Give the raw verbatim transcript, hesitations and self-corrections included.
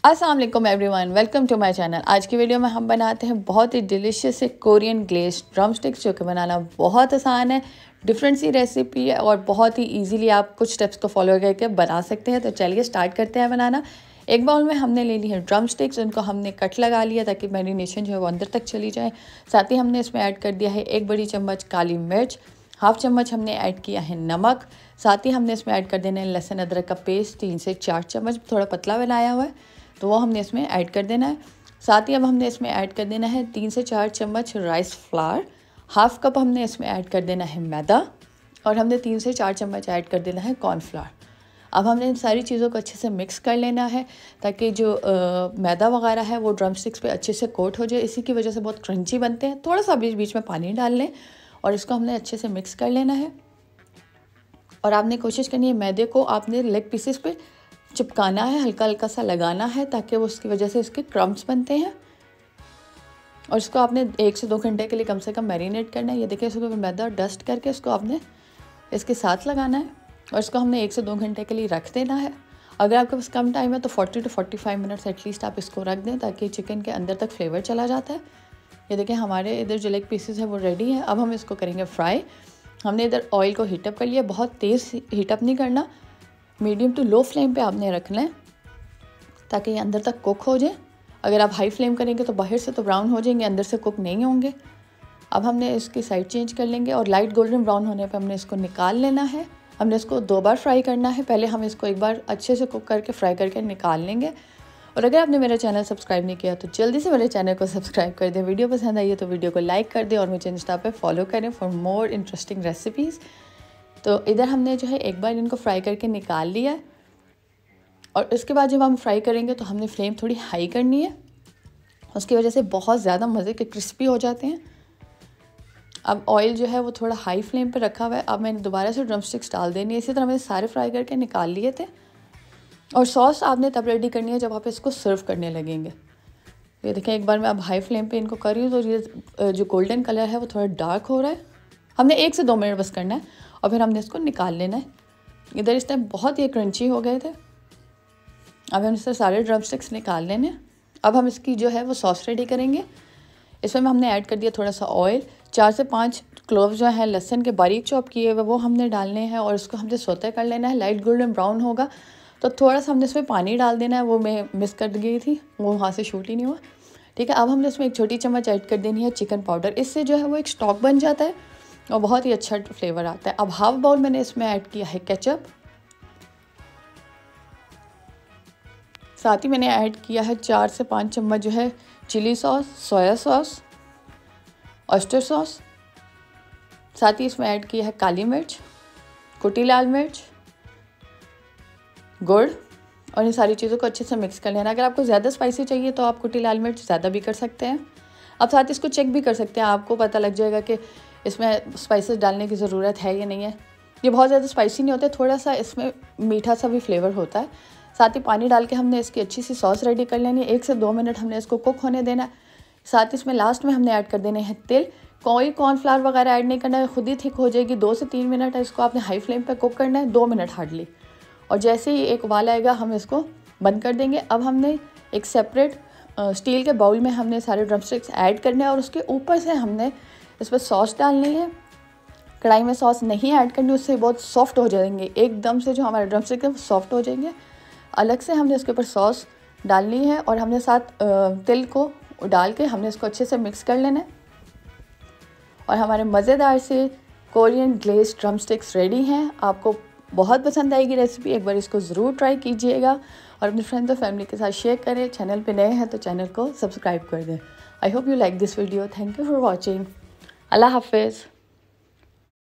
अस्सलाम वालेकुम everyone, welcome to my channel. आज की वीडियो में हम बनाते हैं बहुत ही डिलीशियस से कोरियन ग्लेज़ ड्रम स्टिक्स, जो कि बनाना बहुत आसान है, डिफरेंट सी रेसिपी है और बहुत ही इजीली आप कुछ स्टेप्स को फॉलो करके बना सकते हैं। तो चलिए स्टार्ट करते हैं बनाना। एक बाउल में हमने ले ली है ड्रम स्टिक्स, उनको हमने कट लगा लिया ताकि मैरिनेशन जो है वो अंदर तक चली जाए। साथ ही हमने इसमें ऐड कर दिया है एक बड़ी चम्मच काली मिर्च, हाफ चम्मच हमने ऐड किया है नमक। साथ ही हमने इसमें ऐड कर देना है लहसुन अदरक का पेस्ट, तीन से चार चम्मच, थोड़ा पतला बनाया हुआ है तो वो हमने इसमें ऐड कर देना है। साथ ही अब हमने इसमें ऐड कर देना है तीन से चार चम्मच राइस फ्लावर, हाफ कप हमने इसमें ऐड कर देना है मैदा और हमने तीन से चार चम्मच ऐड कर देना है कॉर्नफ्लावर। अब हमने इन सारी चीज़ों को अच्छे से मिक्स कर लेना है ताकि जो आ, मैदा वगैरह है वो ड्रम स्टिक्स पे अच्छे से कोट हो जाए। इसी की वजह से बहुत क्रंची बनते हैं। थोड़ा सा बीच बीच में पानी डाल लें और इसको हमने अच्छे से मिक्स कर लेना है। और आपने कोशिश करनी है मैदे को आपने लेग पीसेस पे चिपकाना है, हल्का हल्का सा लगाना है ताकि वो उसकी वजह से इसके क्रम्स बनते हैं। और इसको आपने एक से दो घंटे के लिए कम से कम मैरिनेट करना है। ये देखिए, इसको मैदा डस्ट करके इसको आपने इसके साथ लगाना है और इसको हमने एक से दो घंटे के लिए रख देना है। अगर आपके पास कम टाइम है तो forty two forty five minutes at least आप इसको रख दें ताकि चिकन के अंदर तक फ्लेवर चला जाता है। ये देखिए, हमारे इधर जो लेग पीसेस है वो रेडी है। अब हम इसको करेंगे फ्राई। हमने इधर ऑयल को हीटअप कर लिया, बहुत तेज़ हीटअप नहीं करना, मीडियम टू लो फ्लेम पे आपने रखना है ताकि ये अंदर तक कुक हो जाए। अगर आप हाई फ्लेम करेंगे तो बाहर से तो ब्राउन हो जाएंगे, अंदर से कुक नहीं होंगे। अब हमने इसकी साइड चेंज कर लेंगे और लाइट गोल्डन ब्राउन होने पे हमने इसको निकाल लेना है। हमने इसको दो बार फ्राई करना है, पहले हम इसको एक बार अच्छे से कुक करके फ्राई करके निकाल लेंगे। और अगर आपने मेरा चैनल सब्सक्राइब नहीं किया तो जल्दी से मेरे चैनल को सब्सक्राइब कर दें। वीडियो पसंद आई है तो वीडियो को लाइक कर दें और मुझे इंस्टा पे फॉलो करें फॉर मोर इंटरेस्टिंग रेसिपीज़। तो इधर हमने जो है एक बार इनको फ्राई करके निकाल लिया है और इसके बाद जब हम फ्राई करेंगे तो हमने फ्लेम थोड़ी हाई करनी है, उसकी वजह से बहुत ज़्यादा मज़े के क्रिस्पी हो जाते हैं। अब ऑयल जो है वो थोड़ा हाई फ्लेम पे रखा हुआ है। अब मैंने दोबारा से ड्रम स्टिक्स डाल देनी है। इसी तरह मैंने सारे फ्राई करके निकाल लिए थे। और सॉस आपने तब रेडी करनी है जब आप इसको सर्व करने लगेंगे। ये देखें, एक बार मैं अब हाई फ्लेम पे इनको कर रही हूँ तो ये जो गोल्डन कलर है वो थोड़ा डार्क हो रहा है। हमने एक से दो मिनट बस करना है और फिर हमने इसको निकाल लेना है। इधर इस टाइम बहुत ही क्रंची हो गए थे। अब हम इससे सारे ड्रम स्टिक्स निकाल लेने। अब हम इसकी जो है वो सॉस रेडी करेंगे। इसमें हमने ऐड कर दिया थोड़ा सा ऑयल, चार से पाँच क्लोव जो है लहसुन के बारीक चॉप किए हुए वो हमने डालने हैं और इसको हमने सोते कर लेना है। लाइट गोल्डन ब्राउन होगा तो थोड़ा सा हमने इसमें पानी डाल देना है, वो मैं मिस कर गई थी, वो वहाँ से शूट ही नहीं हुआ। ठीक है, अब हमने इसमें एक छोटी चम्मच ऐड कर देनी है चिकन पाउडर। इससे जो है वो एक स्टॉक बन जाता है और बहुत ही अच्छा फ्लेवर आता है। अब हाफ बाउल मैंने इसमें ऐड किया है केचप, साथ ही मैंने ऐड किया है चार से पाँच चम्मच जो है chilli sauce, soya sauce, oyster sauce. साथ ही इसमें ऐड किया है काली मिर्च, कुटी लाल मिर्च, गुड़ और इन सारी चीज़ों को अच्छे से मिक्स कर लेना। अगर आपको ज़्यादा स्पाइसी चाहिए तो आप कुटी लाल मिर्च ज़्यादा भी कर सकते हैं। अब साथ इसको चेक भी कर सकते हैं, आपको पता लग जाएगा कि इसमें स्पाइसेस डालने की ज़रूरत है या नहीं है। ये बहुत ज़्यादा स्पाइसी नहीं होते, थोड़ा सा इसमें मीठा सा भी फ्लेवर होता है। साथ ही पानी डाल के हमने इसकी अच्छी सी सॉस रेडी कर लेनी है। एक से दो मिनट हमने इसको कुक होने देना है। साथ ही इसमें लास्ट में हमने ऐड कर देने हैं तिल। कोई कॉर्नफ्लावर वगैरह ऐड नहीं करना है, खुद ही थिक हो जाएगी। दो से तीन मिनट है इसको आपने हाई फ्लेम पे कुक करना है, दो मिनट हार्डली। और जैसे ही एक उबाल आएगा हम इसको बंद कर देंगे। अब हमने एक सेपरेट स्टील के बाउल में हमने सारे ड्रम स्टिक्स ऐड करने हैं और उसके ऊपर से हमने इस पर सॉस डालनी है। कढ़ाई में सॉस नहीं ऐड करनी, उससे बहुत सॉफ्ट हो जाएंगे एकदम से, जो हमारे ड्रम स्टिक है वो सॉफ्ट हो जाएंगे। अलग से हमने इसके ऊपर सॉस डालनी है और हमने साथ तिल को डाल के हमने इसको अच्छे से मिक्स कर लेना है। और हमारे मज़ेदार से Korean glaze drumsticks ready हैं। आपको बहुत पसंद आएगी रेसिपी, एक बार इसको ज़रूर ट्राई कीजिएगा और अपने फ्रेंड्स और फैमिली के साथ शेयर करें। चैनल पे नए हैं तो चैनल को सब्सक्राइब कर दें। I hope you like this video. Thank you for watching. अल्लाह हाफिज़।